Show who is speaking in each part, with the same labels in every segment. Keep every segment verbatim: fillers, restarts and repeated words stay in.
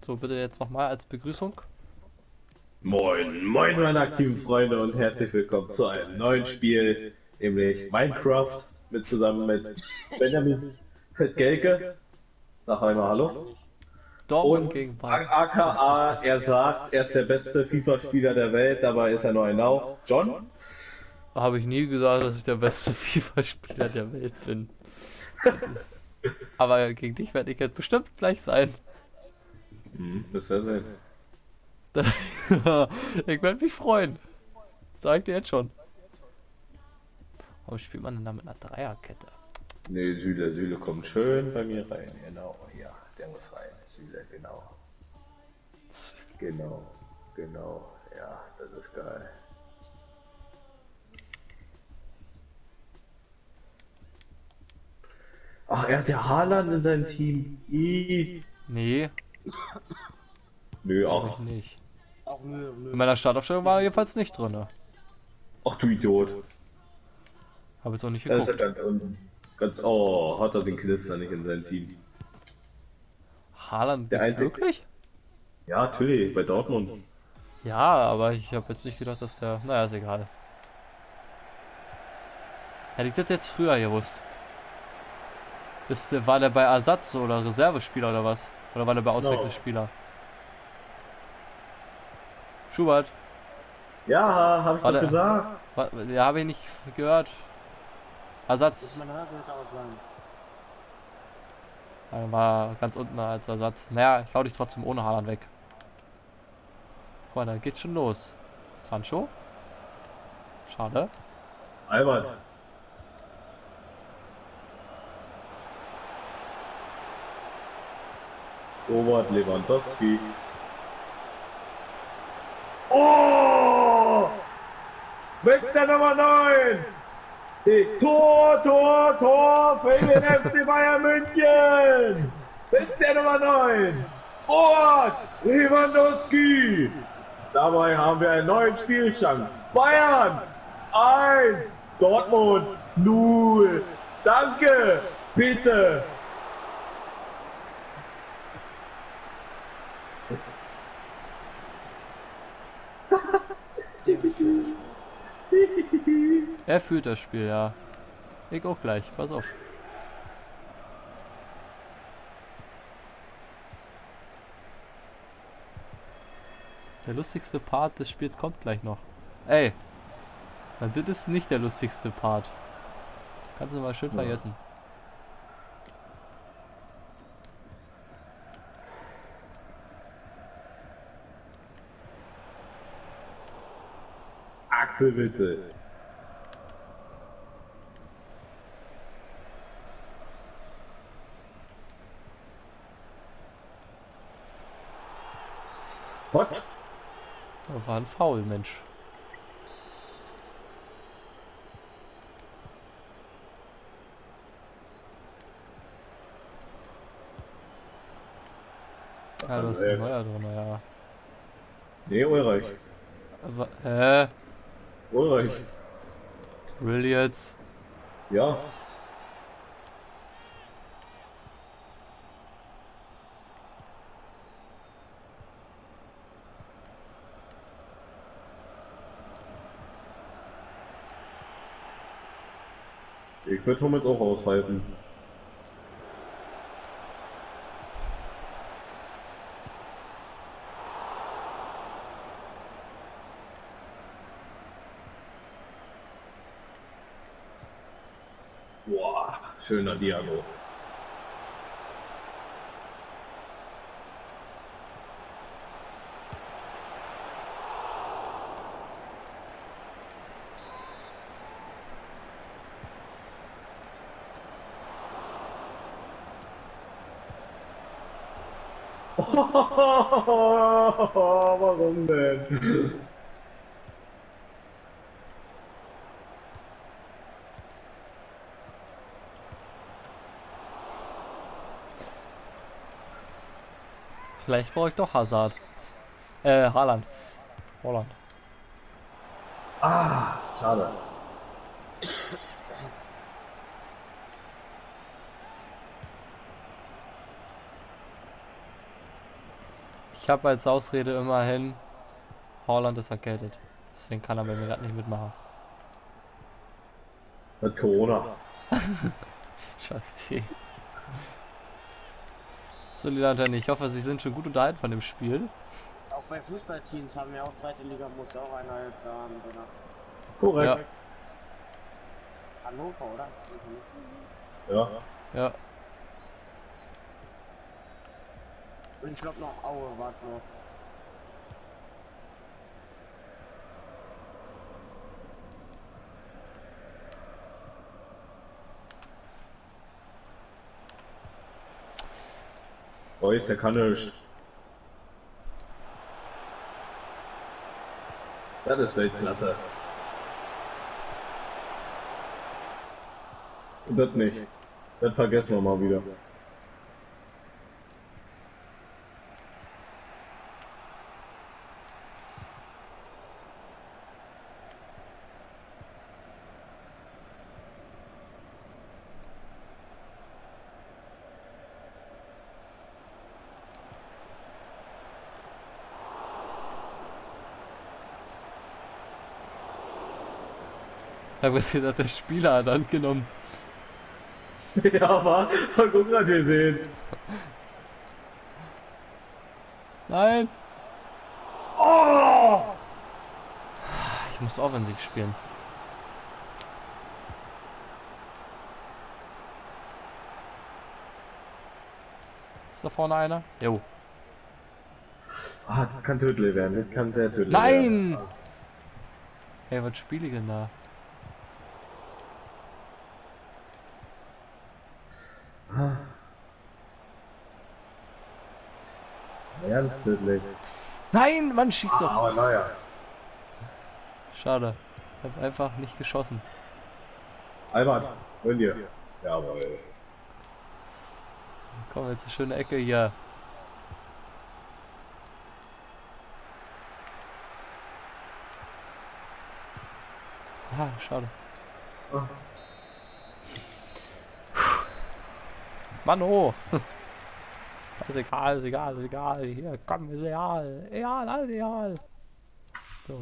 Speaker 1: So, bitte jetzt nochmal als Begrüßung.
Speaker 2: Moin, moin meine aktiven Freunde und herzlich willkommen zu einem neuen Spiel, nämlich Minecraft, mit zusammen mit Benjamin Fettgelke. Sag einmal Hallo.
Speaker 1: Dortmund
Speaker 2: Und
Speaker 1: gegen Bayern.
Speaker 2: aka, er sagt, er ist der beste FIFA-Spieler der Welt, dabei ist er nur ein Lauch. John?
Speaker 1: Habe ich nie gesagt, dass ich der beste FIFA-Spieler der Welt bin. Aber gegen dich werde ich jetzt bestimmt gleich sein.
Speaker 2: Hm, das wäre sehen.
Speaker 1: Ich werde mich freuen. Sag ich dir jetzt schon. Warum spielt man denn da mit einer Dreierkette?
Speaker 2: Nee, Süle, Süle kommt schön bei mir rein, genau, ja, der muss rein, Süle, genau. Genau, genau, ja, das ist geil. Ach, er hat ja Haaland in seinem Team. I.
Speaker 1: Nee,
Speaker 2: Nö,
Speaker 1: glaube ich
Speaker 2: ach.
Speaker 1: nicht.
Speaker 3: Auch nö, nö.
Speaker 1: In meiner Startaufstellung war er jedenfalls nicht drin.
Speaker 2: Ach du Idiot.
Speaker 1: Habe jetzt auch nicht
Speaker 2: Das ist ja
Speaker 1: geguckt.
Speaker 2: ganz unten. Ganz, oh, hat er den Knipser nicht in seinem Team.
Speaker 1: Haaland
Speaker 2: Der
Speaker 1: gibt's
Speaker 2: einzige-
Speaker 1: wirklich?
Speaker 2: Ja, natürlich, bei Dortmund.
Speaker 1: Ja, aber ich habe jetzt nicht gedacht, dass der... Naja, ist egal. Hätte ich das jetzt früher gewusst. Ist, der- war der bei Ersatz oder Reservespieler oder was? Oder war der bei Auswechselspieler? Schubert,
Speaker 2: Ja, hab ich
Speaker 1: Warte.
Speaker 2: doch gesagt.
Speaker 1: wa- ja, habe ich nicht gehört.
Speaker 3: Muss
Speaker 1: Ersatz.
Speaker 3: man Haarwerte ausleihen.
Speaker 1: Er war ganz unten als Ersatz. Naja, ich hau dich trotzdem ohne Haaland weg. Guck mal, da geht's schon los. Sancho? Schade.
Speaker 2: Albert. Robert Lewandowski. Oh! Mit der Nummer neun! Die Tor, Tor, Tor für den F C Bayern München! Mit der Nummer neun! Robert Lewandowski! Dabei haben wir einen neuen Spielstand. Bayern eins, Dortmund null. Danke, bitte.
Speaker 1: Er führt das Spiel, ja. Ich auch gleich, pass auf. Der lustigste Part des Spiels kommt gleich noch. Ey, na, das ist nicht der lustigste Part. Kannst du mal schön
Speaker 2: Ja.
Speaker 1: vergessen.
Speaker 2: Axel Witzel. What?
Speaker 1: Das war ein Foul, Mensch. Ja, du hast einen neuer drin, ja.
Speaker 2: Nee, Ulreich.
Speaker 1: Aber, hä?
Speaker 2: Ulreich.
Speaker 1: Really jetzt?
Speaker 2: Ja. Ich würde Hummels auch auspfeifen. Boah, schöner Diago. Warum denn?
Speaker 1: Vielleicht brauche ich doch Hazard. Äh, Haaland. Holland.
Speaker 2: Ah, schade.
Speaker 1: Ich habe als Ausrede immerhin, Haaland ist erkältet. Deswegen kann er bei mir gerade nicht mitmachen.
Speaker 2: Mit Corona.
Speaker 1: Scheiße. So, liebe Leute, ich hoffe, Sie sind schon gut unterhalten von dem Spiel.
Speaker 3: Auch bei Fußballteams haben wir auch zweite Liga, muss auch einer jetzt haben, oder?
Speaker 2: Korrekt.
Speaker 3: Hannover, oder?
Speaker 2: Ja.
Speaker 1: Ja. Ja.
Speaker 3: Und ich glaube noch Aue, warte noch.
Speaker 2: Reus, der kann nicht. Das ist Weltklasse. Das nicht. Das vergessen wir mal wieder.
Speaker 1: Ich habe gesagt, der Spieler hat angenommen.
Speaker 2: Ja, aber guck mal, gesehen.
Speaker 1: Nein!
Speaker 2: Oh!
Speaker 1: Ich muss offensiv spielen. Ist da vorne einer? Jo.
Speaker 2: Ah, das kann tödlich werden. Das kann sehr tödlich werden.
Speaker 1: Nein! Hey, was spiele ich denn da?
Speaker 2: Ernst tödlich.
Speaker 1: Nein, Mann, schießt doch.
Speaker 2: Aber naja.
Speaker 1: Schade. Ich habe einfach nicht geschossen.
Speaker 2: Albert, wenn dir. Jawohl.
Speaker 1: Komm, jetzt eine schöne Ecke hier. Ah, schade.
Speaker 2: Ah.
Speaker 1: Mann, oh! Ist egal, ist egal, ist egal. Hier, komm, ist egal. Egal, alles egal. So.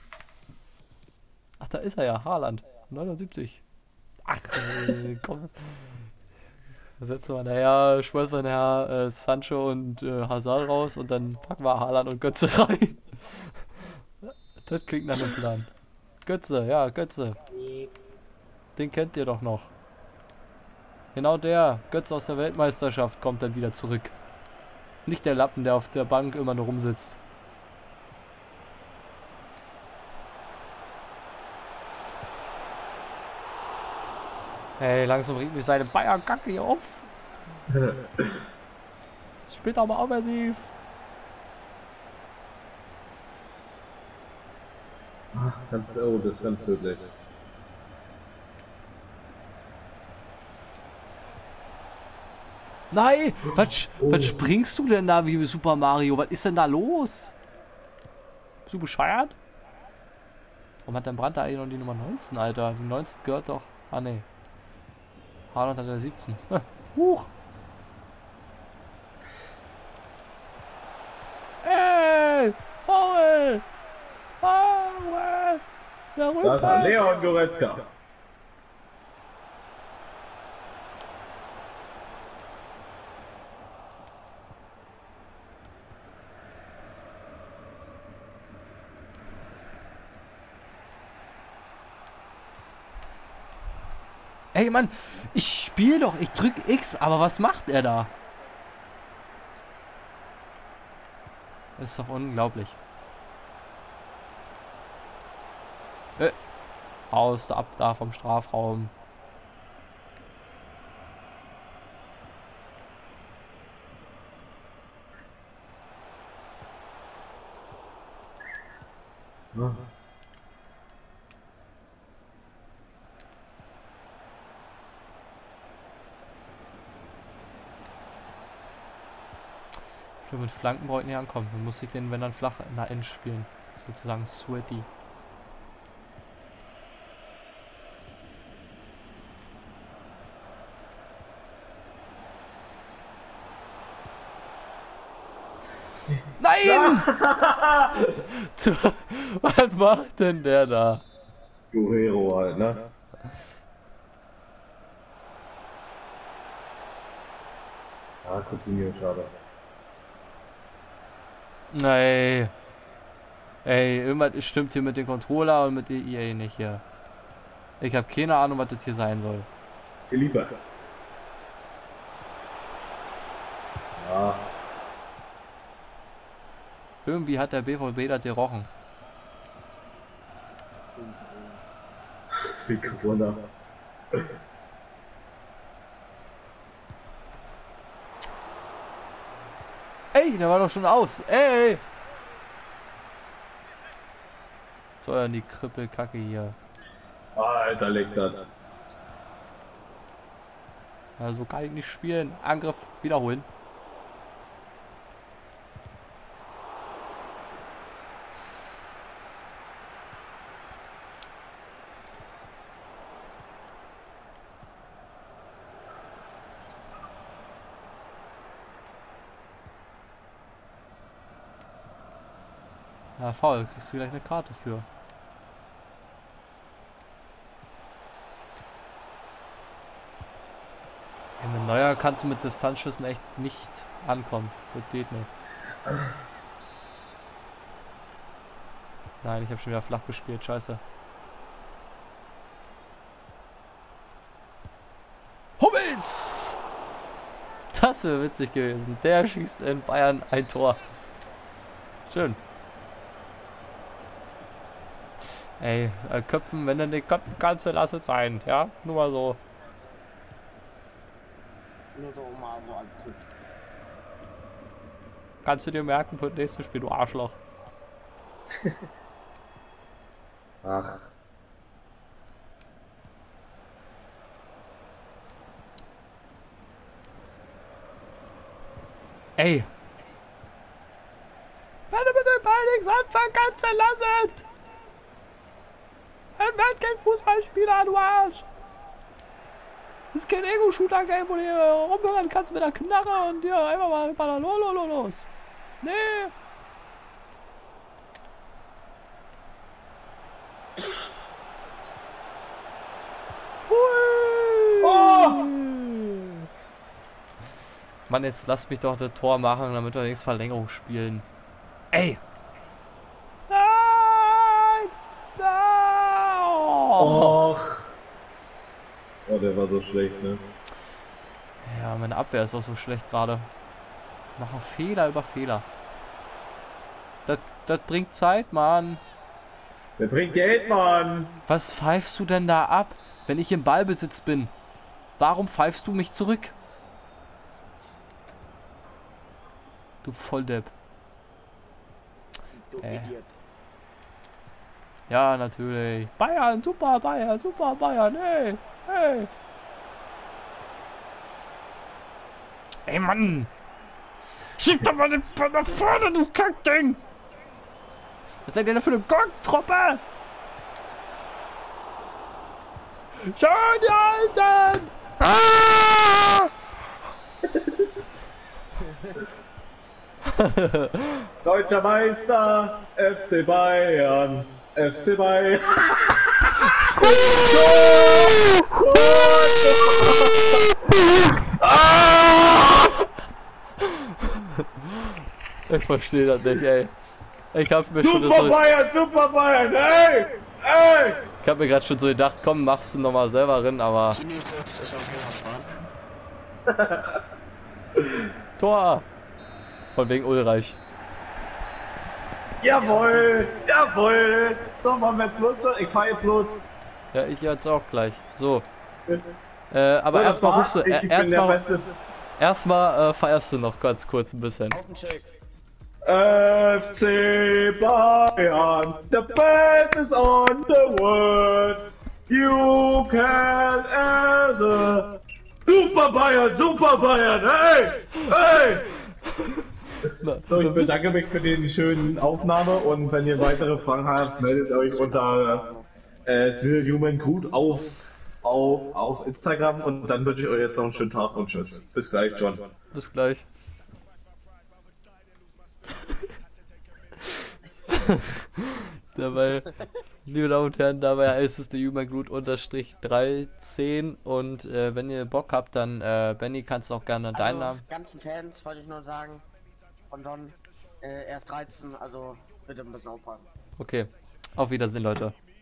Speaker 1: Ach, da ist er ja, Haaland. neunundsiebzig. Ach, äh, komm. Da setzen wir nachher, schmeißen wir nachher äh, Sancho und äh, Hazard raus und dann packen wir Haaland und Götze rein. Das klingt nach einem Plan. Götze, ja, Götze. Den kennt ihr doch noch. Genau der, Götze aus der Weltmeisterschaft, kommt dann wieder zurück. Nicht der Lappen, der auf der Bank immer nur rumsitzt. Hey, langsam bringt mich seine Bayern-Kacke hier auf. Jetzt spielt er aber offensiv.
Speaker 2: Ah, ganz, oh, das ist ganz tödlich.
Speaker 1: Nein, was,
Speaker 2: Oh.
Speaker 1: was springst du denn da wie Super Mario? Was ist denn da los? Bist du bescheuert? Warum hat der Brand da eigentlich noch die Nummer neunzehn, Alter? Die neunzehn gehört doch... Ah, ne. Haaland hat ja siebzehn. Huch! Ey! Foul! Foul! Der
Speaker 2: Da ist er,
Speaker 1: Rückfall!
Speaker 2: Leon Goretzka.
Speaker 1: Ey, Mann, ich spiele doch, ich drück X, aber was macht er da? Das ist doch unglaublich. Äh, raus, da ab, da vom Strafraum.
Speaker 2: Ah.
Speaker 1: Ich glaube, mit Flanken brauche ich nicht ankommen. Dann muss ich den, wenn dann flach nach innen spielen. Sozusagen sweaty. Nein! Was macht denn der da?
Speaker 2: Guerrero halt, ne? Ah, Coutinho, schade.
Speaker 1: Nein. Ey, irgendwas stimmt hier mit dem Controller und mit der E A nicht hier. Ich habe keine Ahnung, was das hier sein soll.
Speaker 2: Lieber. Ja.
Speaker 1: Irgendwie hat der B V B das gerochen.
Speaker 2: Wie Corona.
Speaker 1: Ey, der war doch schon aus. Ey! So, ja, die Krüppelkacke hier.
Speaker 2: Alter, leckt das.
Speaker 1: Ja, so kann ich nicht spielen. Angriff wiederholen. Ja, faul, kriegst du gleich eine Karte für. Ja, mit Neuer kannst du mit Distanzschüssen echt nicht ankommen. Das geht nicht. Nein, ich habe schon wieder flach gespielt, scheiße. Hummels! Das wäre witzig gewesen. Der schießt in Bayern ein Tor. Schön. Ey, äh, köpfen, wenn du nicht köpfen kannst, dann lass es sein, ja? Nur mal so.
Speaker 3: Nur so mal so als Tipp.
Speaker 1: Kannst du dir merken für das nächste Spiel, du Arschloch.
Speaker 2: Ach.
Speaker 1: Ey! Wenn du mit dem Ball nichts anfangen kannst, dann lass es! Ein werd kein Fußballspieler, du Arsch! Das ist kein Ego-Shooter-Game, wo du hier rumhören kannst mit der Knarre und dir einfach mal Ballalololo los. Nee! Hui!
Speaker 2: Oh!
Speaker 1: Mann, jetzt lass mich doch das Tor machen, damit wir nichts Verlängerung spielen. Ey! Nein! Nein! Oh.
Speaker 2: Och. Oh, der war so schlecht, ne?
Speaker 1: Ja, meine Abwehr ist auch so schlecht gerade. Machen Fehler über Fehler. Das, das bringt Zeit, Mann.
Speaker 2: Der bringt Geld, Mann.
Speaker 1: Was pfeifst du denn da ab, wenn ich im Ballbesitz bin? Warum pfeifst du mich zurück? Du Volldepp.
Speaker 3: Du
Speaker 1: Äh.
Speaker 3: Idiot.
Speaker 1: Ja, natürlich. Bayern, super Bayern, super Bayern, hey, hey. Ey, Mann. Schieb doch mal den Ball nach vorne, du Kackding. Was seid ihr denn für eine Gong-Truppe? Schau die Alten! Ah!
Speaker 2: Deutscher Meister, F C Bayern, F C Bayern.
Speaker 1: Ich verstehe das nicht, ey. Ich hab mir schon
Speaker 2: Super
Speaker 1: so,
Speaker 2: Bayern, super Bayern, ey, ey.
Speaker 1: ich hab mir gerade schon so gedacht, komm, machst du noch mal selber rein, aber
Speaker 3: Tinnitus ist auf jeden Fall.
Speaker 1: Tor! Von wegen Ulreich.
Speaker 2: Jawohl, jawohl. So, machen wir jetzt los. Ich fahr jetzt los.
Speaker 1: Ja, ich jetzt auch gleich. So. Äh, aber
Speaker 2: So, das
Speaker 1: erstmal
Speaker 2: war's.
Speaker 1: rufst du,
Speaker 2: Ich
Speaker 1: er,
Speaker 2: bin der
Speaker 1: erstmal,
Speaker 2: Beste.
Speaker 1: erstmal äh, feierst du noch ganz kurz ein bisschen.
Speaker 3: Augencheck.
Speaker 2: F C Bayern, the best is on the world. You can answer. Super Bayern, super Bayern, hey, hey.
Speaker 1: Na,
Speaker 2: So, ich
Speaker 1: du bist-
Speaker 2: bedanke mich für den schönen Aufnahme und wenn ihr weitere Fragen habt, meldet euch unter äh, Silhuman Gut auf, auf, auf Instagram und dann wünsche ich euch jetzt noch einen schönen Tag und tschüss. Bis gleich, John.
Speaker 1: Bis gleich. Dabei, liebe Damen und Herren, dabei ist es der Jüngerngut unterstrich dreihundertzehn und äh, wenn ihr Bock habt, dann äh, Benny, kannst du auch gerne deinen
Speaker 3: Also,
Speaker 1: Namen.
Speaker 3: ganzen Fans wollte ich nur sagen, von Don, äh, er ist dreizehn, also bitte ein bisschen aufpassen.
Speaker 1: Okay, auf Wiedersehen, Leute.